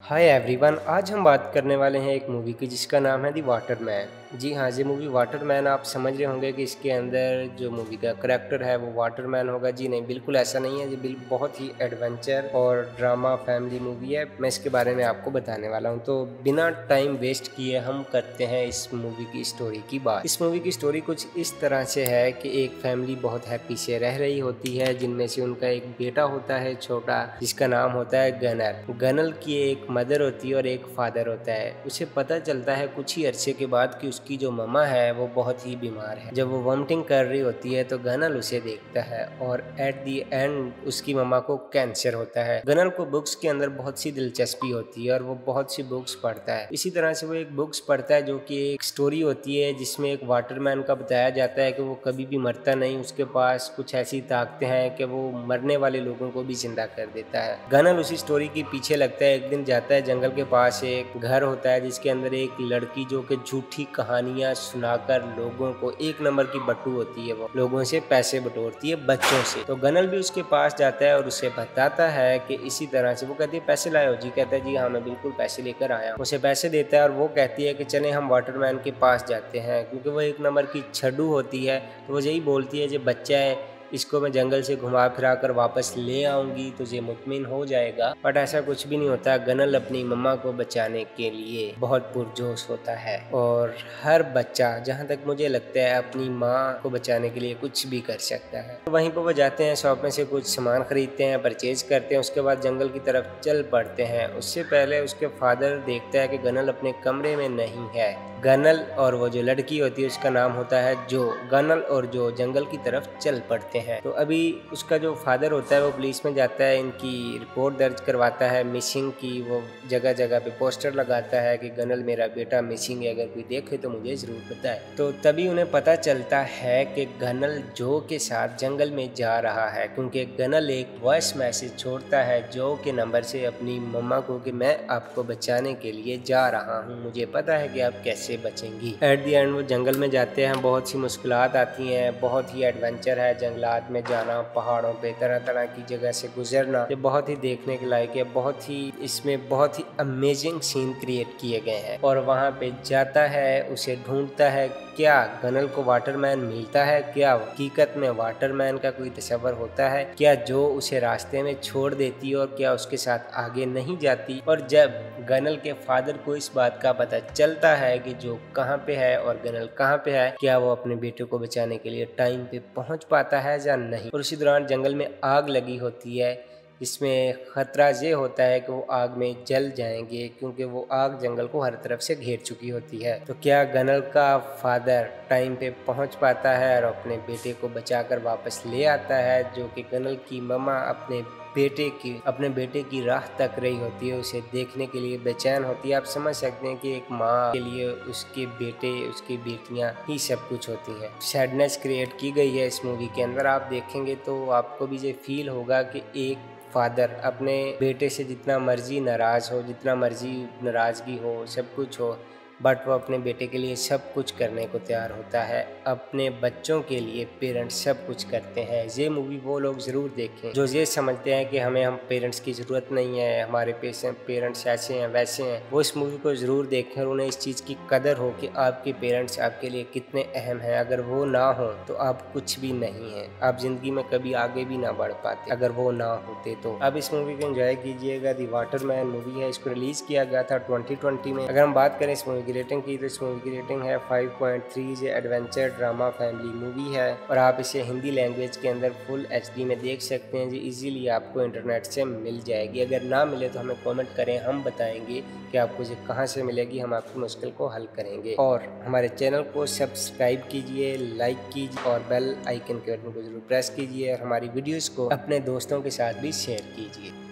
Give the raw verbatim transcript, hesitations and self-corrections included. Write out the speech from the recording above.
Hi everyone, आज हम बात करने वाले हैं एक मूवी की जिसका नाम है दी वाटरमैन। जी हाँ, ये मूवी वाटरमैन आप समझ रहे होंगे कि इसके अंदर जो मूवी का करैक्टर है वो वाटरमैन होगा। जी नहीं, बिल्कुल ऐसा नहीं है। ये बिल्कुल बहुत ही एडवेंचर और ड्रामा फैमिली मूवी है। मैं इसके बारे में आपको बताने वाला हूँ, तो बिना टाइम वेस्ट किए हम करते हैं इस मूवी की स्टोरी की बात। इस मूवी की स्टोरी कुछ इस तरह से है कि एक फैमिली बहुत हैप्पी से रह रही होती है, जिनमें से उनका एक बेटा होता है छोटा, जिसका नाम होता है गनल। गनल की एक मदर होती है और एक फादर होता है। उसे पता चलता है कुछ ही अरसे के बाद कि उसकी जो ममा है वो बहुत ही बीमार है। जब वो वॉमिटिंग कर रही होती है तो गनल उसे देखता है और एट दी एंड उसकी ममा को कैंसर होता है। गनल को बुक्स के अंदर बहुत सी दिलचस्पी होती है और वो बहुत सी बुक्स पढ़ता है। इसी तरह से वो एक बुक्स पढ़ता है जो कि एक स्टोरी होती है जिसमें एक वाटरमैन का बताया जाता है कि वो कभी भी मरता नहीं। उसके पास कुछ ऐसी ताकतें हैं कि वो मरने वाले लोगों को भी जिंदा कर देता है। गनल उसी स्टोरी के पीछे लगता है। एक दिन जाता है जंगल के पास, एक घर होता है जिसके अंदर एक लड़की जो कि झूठी कहानियां सुनाकर लोगों को, एक नंबर की बट्टू होती है, वो लोगों से पैसे बटोरती है, बच्चों से। तो गनल भी उसके पास जाता है और उसे बताता है कि इसी तरह से। वो कहती है पैसे लाए हो? जी कहता है जी हाँ, मैं बिल्कुल पैसे लेकर आया हूँ। उसे पैसे देता है और वो कहती है कि चले हम वाटरमैन के पास जाते हैं, क्योंकि वो एक नंबर की छड्डू होती है। तो वो यही बोलती है जो बच्चा है इसको मैं जंगल से घुमा फिरा कर वापस ले आऊंगी तो ये मुतमिन हो जाएगा। बट ऐसा कुछ भी नहीं होता। गनल अपनी मम्मा को बचाने के लिए बहुत पुरजोश होता है और हर बच्चा, जहाँ तक मुझे लगता है, अपनी माँ को बचाने के लिए कुछ भी कर सकता है। तो वहीं पर वो जाते हैं, शॉप में से कुछ सामान खरीदते हैं, परचेज करते हैं, उसके बाद जंगल की तरफ चल पड़ते हैं। उससे पहले उसके फादर देखता है कि गनल अपने कमरे में नहीं है। गनल और वो जो लड़की होती है उसका नाम होता है जो। गनल और जो जंगल की तरफ चल पड़ते हैं। तो अभी उसका जो फादर होता है वो पुलिस में जाता है, इनकी रिपोर्ट दर्ज करवाता है मिसिंग की। वो जगह जगह पे पोस्टर लगाता है कि गनल मेरा बेटा मिसिंग है, अगर कोई देखे तो मुझे जरूर बताए। तो तभी उन्हें पता चलता है कि गनल जो के साथ जंगल में जा रहा है, क्योंकि गनल एक वॉइस मैसेज छोड़ता है जो के नंबर से अपनी मम्मा को कि मैं आपको बचाने के लिए जा रहा हूँ, मुझे पता है कि आप कैसे बचेंगी। एट दी एंड वो जंगल में जाते हैं। बहुत सी मुश्किलात आती हैं, बहुत ही एडवेंचर है जंगलात में जाना, पहाड़ों पे तरह तरह की जगह से गुजरना। ये बहुत ही देखने के लायक है। बहुत ही इसमें बहुत ही अमेजिंग सीन क्रिएट किए गए हैं। और वहाँ पे जाता है, उसे ढूंढता है। क्या गनल को वाटरमैन मिलता है? क्या हकीकत में वाटरमैन का कोई तस्वर होता है? क्या जो उसे रास्ते में छोड़ देती है और क्या उसके साथ आगे नहीं जाती? और जब गनल के फादर को इस बात का पता चलता है कि जो कहाँ पे है और गनल कहाँ पे है, क्या वो अपने बेटे को बचाने के लिए टाइम पे पहुंच पाता है या नहीं? और उसी दौरान जंगल में आग लगी होती है, इसमें खतरा ये होता है कि वो आग में जल जाएंगे, क्योंकि वो आग जंगल को हर तरफ से घेर चुकी होती है। तो क्या गनल का फादर टाइम पे पहुंच पाता है और अपने बेटे को बचाकर वापस ले आता है? जो कि गनल की मम्मा अपने बेटे की अपने बेटे की राह तक रही होती है, उसे देखने के लिए बेचैन होती है। आप समझ सकते हैं कि एक माँ के लिए उसके बेटे, उसकी बेटियां ही सब कुछ होती हैं। सैडनेस क्रिएट की गई है इस मूवी के अंदर। आप देखेंगे तो आपको भी ये फील होगा कि एक फादर अपने बेटे से जितना मर्जी नाराज हो, जितना मर्जी नाराजगी हो, सब कुछ हो, बट वो अपने बेटे के लिए सब कुछ करने को तैयार होता है। अपने बच्चों के लिए पेरेंट्स सब कुछ करते हैं। ये मूवी वो लोग ज़रूर देखें जो ये समझते हैं कि हमें हम पेरेंट्स की ज़रूरत नहीं है, हमारे पेरेंट्स ऐसे हैं वैसे हैं। वो इस मूवी को ज़रूर देखें और उन्हें इस चीज़ की कदर हो कि आपके पेरेंट्स आपके लिए कितने अहम हैं। अगर वो ना हो तो आप कुछ भी नहीं हैं, आप ज़िंदगी में कभी आगे भी ना बढ़ पाते अगर वो ना होते। तो अब इस मूवी को एंजॉय कीजिएगा। दी वाटरमैन मूवी है, इसको रिलीज़ किया गया था ट्वेंटी ट्वेंटी में। अगर हम बात करें इस मूवी की रेटिंग की तो इस मूवी की रेटिंग है फाइव पॉइंट थ्री। ये एडवेंचर ड्रामा फैमिली मूवी है और आप इसे हिंदी लैंग्वेज के अंदर फुल एचडी में देख सकते हैं। जी इजीली आपको इंटरनेट से मिल जाएगी। अगर ना मिले तो हमें कमेंट करें, हम बताएंगे कि आपको ये कहाँ से मिलेगी, हम आपकी मुश्किल को हल करेंगे। और हमारे चैनल को सब्सक्राइब कीजिए, लाइक कीजिए और बेल आइकन के बटन को जरूर प्रेस कीजिए और हमारी वीडियोज़ को अपने दोस्तों के साथ भी शेयर कीजिए।